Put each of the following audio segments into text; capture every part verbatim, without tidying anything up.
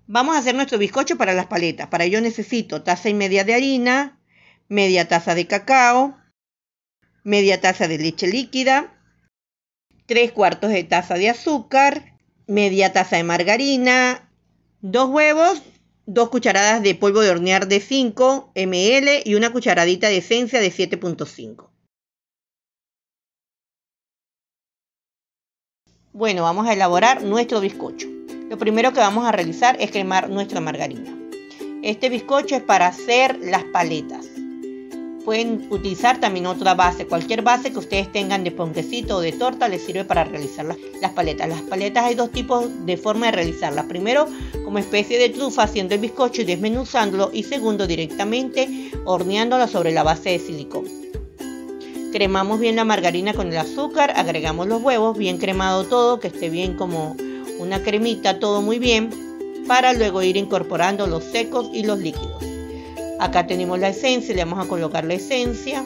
Vamos a hacer nuestro bizcocho para las paletas. Para ello necesito taza y media de harina, media taza de cacao, media taza de leche líquida, tres cuartos de taza de azúcar, media taza de margarina, dos huevos, dos cucharadas de polvo de hornear de cinco mililitros y una cucharadita de esencia de siete punto cinco. Bueno, vamos a elaborar nuestro bizcocho. Lo primero que vamos a realizar es cremar nuestra margarina. Este bizcocho es para hacer las paletas. Pueden utilizar también otra base. Cualquier base que ustedes tengan de ponquecito o de torta les sirve para realizar las, las paletas. Las paletas hay dos tipos de forma de realizarlas. Primero, como especie de trufa, haciendo el bizcocho y desmenuzándolo. Y segundo, directamente horneándola sobre la base de silicón. Cremamos bien la margarina con el azúcar. Agregamos los huevos, bien cremado todo, que esté bien como una cremita, todo muy bien. Para luego ir incorporando los secos y los líquidos. Acá tenemos la esencia, le vamos a colocar la esencia.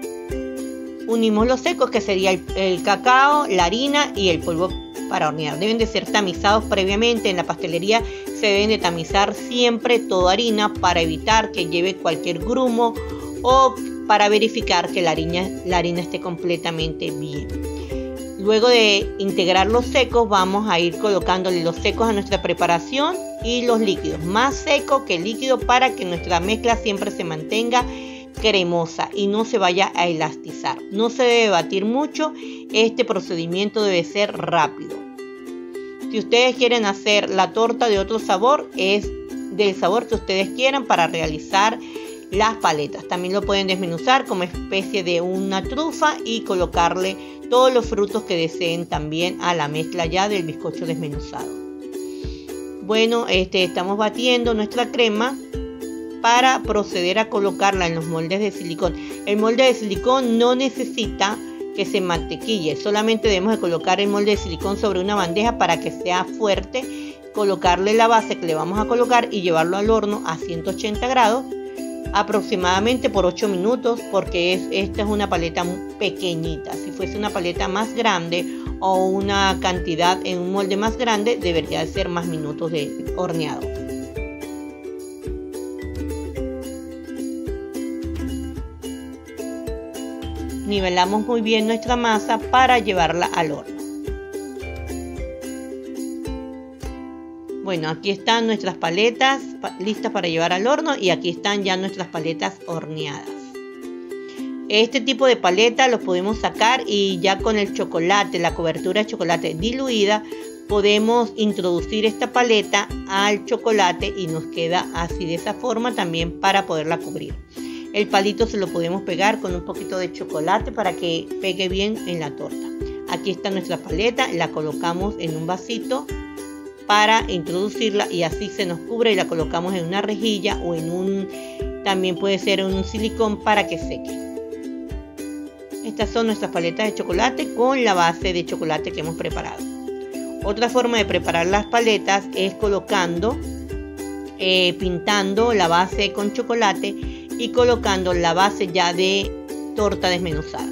Unimos los secos, que sería el, el cacao, la harina y el polvo para hornear. Deben de ser tamizados previamente. En la pastelería se deben de tamizar siempre toda harina para evitar que lleve cualquier grumo o para verificar que la harina, la harina esté completamente bien. Luego de integrar los secos, vamos a ir colocándole los secos a nuestra preparación y los líquidos, más seco que líquido, para que nuestra mezcla siempre se mantenga cremosa y no se vaya a elastizar. No se debe batir mucho, este procedimiento debe ser rápido. Si ustedes quieren hacer la torta de otro sabor, es del sabor que ustedes quieran para realizar las paletas. También lo pueden desmenuzar como especie de una trufa y colocarle todos los frutos que deseen también a la mezcla ya del bizcocho desmenuzado. Bueno, este, estamos batiendo nuestra crema para proceder a colocarla en los moldes de silicón. El molde de silicón no necesita que se mantequille, solamente debemos de colocar el molde de silicón sobre una bandeja para que sea fuerte, colocarle la base que le vamos a colocar y llevarlo al horno a ciento ochenta grados aproximadamente por ocho minutos, porque es, esta es una paleta pequeñita. Si fuese una paleta más grande o una cantidad en un molde más grande, debería de ser más minutos de horneado. Nivelamos muy bien nuestra masa para llevarla al horno. Bueno, aquí están nuestras paletas listas para llevar al horno y aquí están ya nuestras paletas horneadas. Este tipo de paleta los podemos sacar y ya con el chocolate, la cobertura de chocolate diluida, podemos introducir esta paleta al chocolate y nos queda así, de esa forma, también para poderla cubrir. El palito se lo podemos pegar con un poquito de chocolate para que pegue bien en la torta. Aquí está nuestra paleta, la colocamos en un vasito para introducirla y así se nos cubre y la colocamos en una rejilla o en un, también puede ser en un silicón para que seque. Estas son nuestras paletas de chocolate con la base de chocolate que hemos preparado. Otra forma de preparar las paletas es colocando, eh, pintando la base con chocolate y colocando la base ya de torta desmenuzada.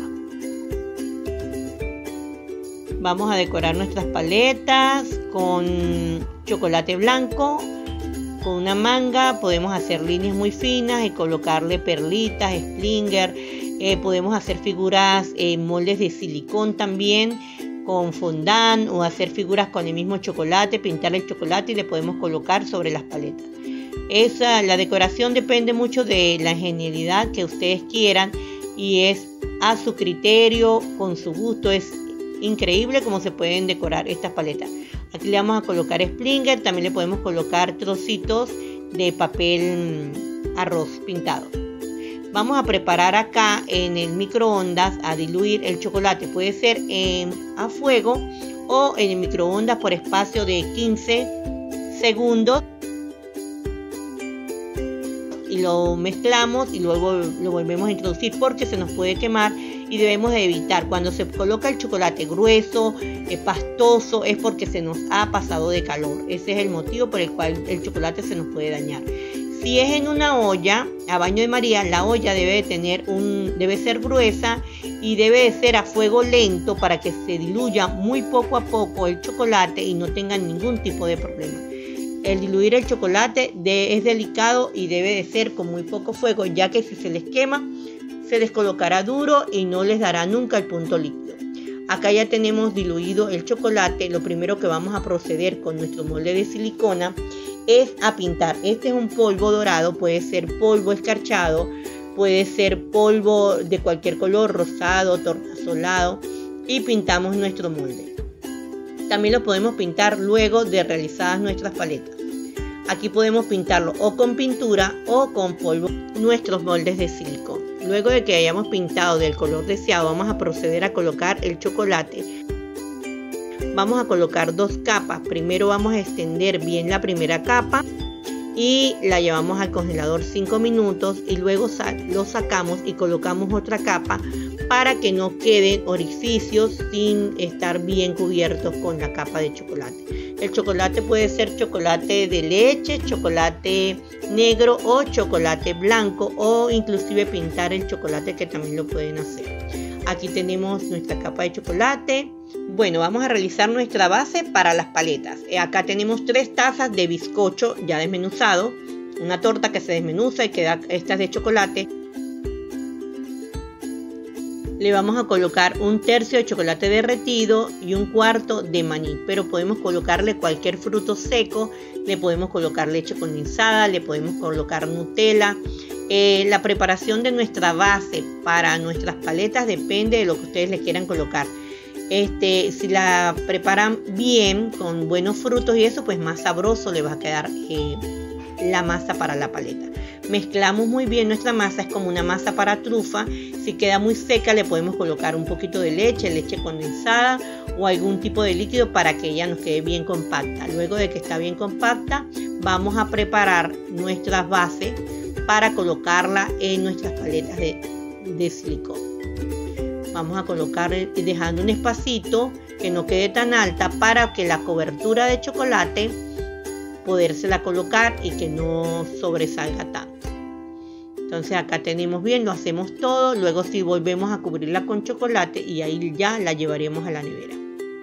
Vamos a decorar nuestras paletas con chocolate blanco, con una manga. Podemos hacer líneas muy finas y colocarle perlitas, springer. Eh, podemos hacer figuras en moldes de silicón también, con fondant, o hacer figuras con el mismo chocolate, pintar el chocolate y le podemos colocar sobre las paletas. Esa, la decoración depende mucho de la genialidad que ustedes quieran y es a su criterio, con su gusto. Es increíble cómo se pueden decorar estas paletas. Aquí le vamos a colocar springer, también le podemos colocar trocitos de papel arroz pintado. Vamos a preparar acá en el microondas a diluir el chocolate. Puede ser en, a fuego o en el microondas por espacio de quince segundos. Y lo mezclamos y luego lo volvemos a introducir porque se nos puede quemar y debemos de evitar. Cuando se coloca el chocolate grueso, eh, pastoso, es porque se nos ha pasado de calor. Ese es el motivo por el cual el chocolate se nos puede dañar. Si es en una olla a baño de María, la olla debe de tener un, debe ser gruesa y debe de ser a fuego lento para que se diluya muy poco a poco el chocolate y no tenga ningún tipo de problema. el diluir el chocolate de, es delicado y debe de ser con muy poco fuego, ya que si se les quema se les colocará duro y no les dará nunca el punto líquido. Acá ya tenemos diluido el chocolate. Lo primero que vamos a proceder con nuestro molde de silicona es a pintar. Este es un polvo dorado, puede ser polvo escarchado, puede ser polvo de cualquier color, rosado, tornasolado, y pintamos nuestro molde. También lo podemos pintar luego de realizadas nuestras paletas. Aquí podemos pintarlo o con pintura o con polvo nuestros moldes de silicona. Luego de que hayamos pintado del color deseado, vamos a proceder a colocar el chocolate. Vamos a colocar dos capas. Primero vamos a extender bien la primera capa y la llevamos al congelador cinco minutos y luego lo sacamos y colocamos otra capa para que no queden orificios sin estar bien cubiertos con la capa de chocolate. El chocolate puede ser chocolate de leche, chocolate negro o chocolate blanco, o inclusive pintar el chocolate, que también lo pueden hacer. Aquí tenemos nuestra capa de chocolate. Bueno, vamos a realizar nuestra base para las paletas. Acá tenemos tres tazas de bizcocho ya desmenuzado, una torta que se desmenuza y queda, esta es de chocolate. Le vamos a colocar un tercio de chocolate derretido y un cuarto de maní, pero podemos colocarle cualquier fruto seco, le podemos colocar leche condensada, le podemos colocar Nutella. Eh, la preparación de nuestra base para nuestras paletas depende de lo que ustedes le quieran colocar. Este, si la preparan bien, con buenos frutos y eso, pues más sabroso le va a quedar eh, la masa para la paleta. Mezclamos muy bien nuestra masa, es como una masa para trufa. Si queda muy seca, le podemos colocar un poquito de leche, leche condensada o algún tipo de líquido para que ella nos quede bien compacta. Luego de que está bien compacta, vamos a preparar nuestras bases para colocarla en nuestras paletas de, de silicona. Vamos a colocar dejando un espacito que no quede tan alta para que la cobertura de chocolate podérsela colocar y que no sobresalga tanto. Entonces acá tenemos bien, lo hacemos todo. Luego sí volvemos a cubrirla con chocolate y ahí ya la llevaremos a la nevera.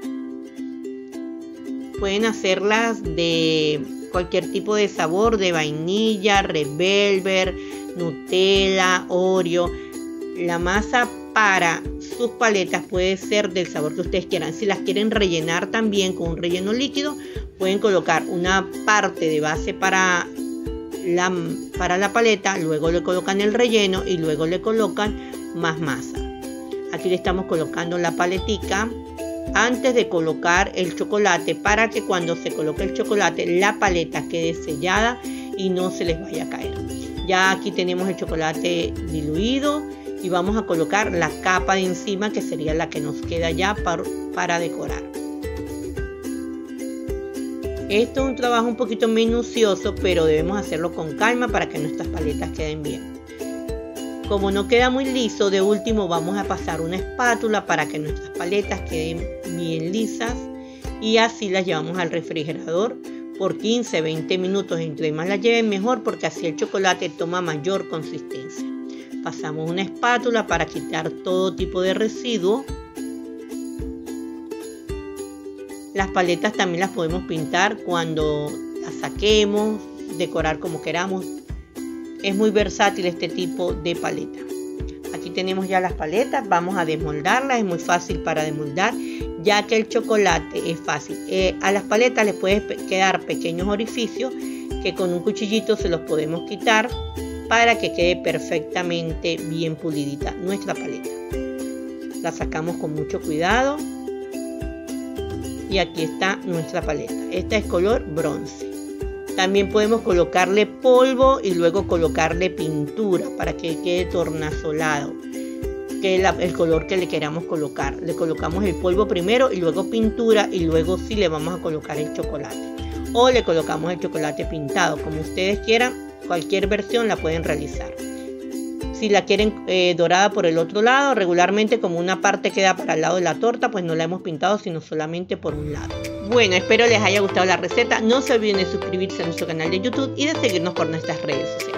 Pueden hacerlas de cualquier tipo de sabor, de vainilla, red velvet, Nutella, Oreo. La masa para sus paletas puede ser del sabor que ustedes quieran. Si las quieren rellenar también con un relleno líquido, pueden colocar una parte de base para la, para la paleta, luego le colocan el relleno y luego le colocan más masa. Aquí le estamos colocando la paletica antes de colocar el chocolate, para que cuando se coloque el chocolate la paleta quede sellada y no se les vaya a caer. Ya aquí tenemos el chocolate diluido y vamos a colocar la capa de encima, que sería la que nos queda ya para, para decorar. Esto es un trabajo un poquito minucioso, pero debemos hacerlo con calma para que nuestras paletas queden bien. Como no queda muy liso, de último vamos a pasar una espátula para que nuestras paletas queden bien lisas y así las llevamos al refrigerador por quince a veinte minutos. Entre más las lleven mejor, porque así el chocolate toma mayor consistencia. Pasamos una espátula para quitar todo tipo de residuo. Las paletas también las podemos pintar cuando las saquemos, decorar como queramos. Es muy versátil este tipo de paleta. Aquí tenemos ya las paletas, vamos a desmoldarlas. Es muy fácil para desmoldar, ya que el chocolate es fácil. Eh, a las paletas les puede quedar pequeños orificios que con un cuchillito se los podemos quitar para que quede perfectamente bien pulidita nuestra paleta. La sacamos con mucho cuidado y aquí está nuestra paleta. Esta es color bronce. También podemos colocarle polvo y luego colocarle pintura para que quede tornasolado, que es el color que le queramos colocar. Le colocamos el polvo primero y luego pintura, y luego sí le vamos a colocar el chocolate, o le colocamos el chocolate pintado, como ustedes quieran. Cualquier versión la pueden realizar. Si la quieren eh, dorada por el otro lado, regularmente como una parte queda para el lado de la torta, pues no la hemos pintado sino solamente por un lado. Bueno, espero les haya gustado la receta. No se olviden de suscribirse a nuestro canal de YouTube y de seguirnos por nuestras redes sociales.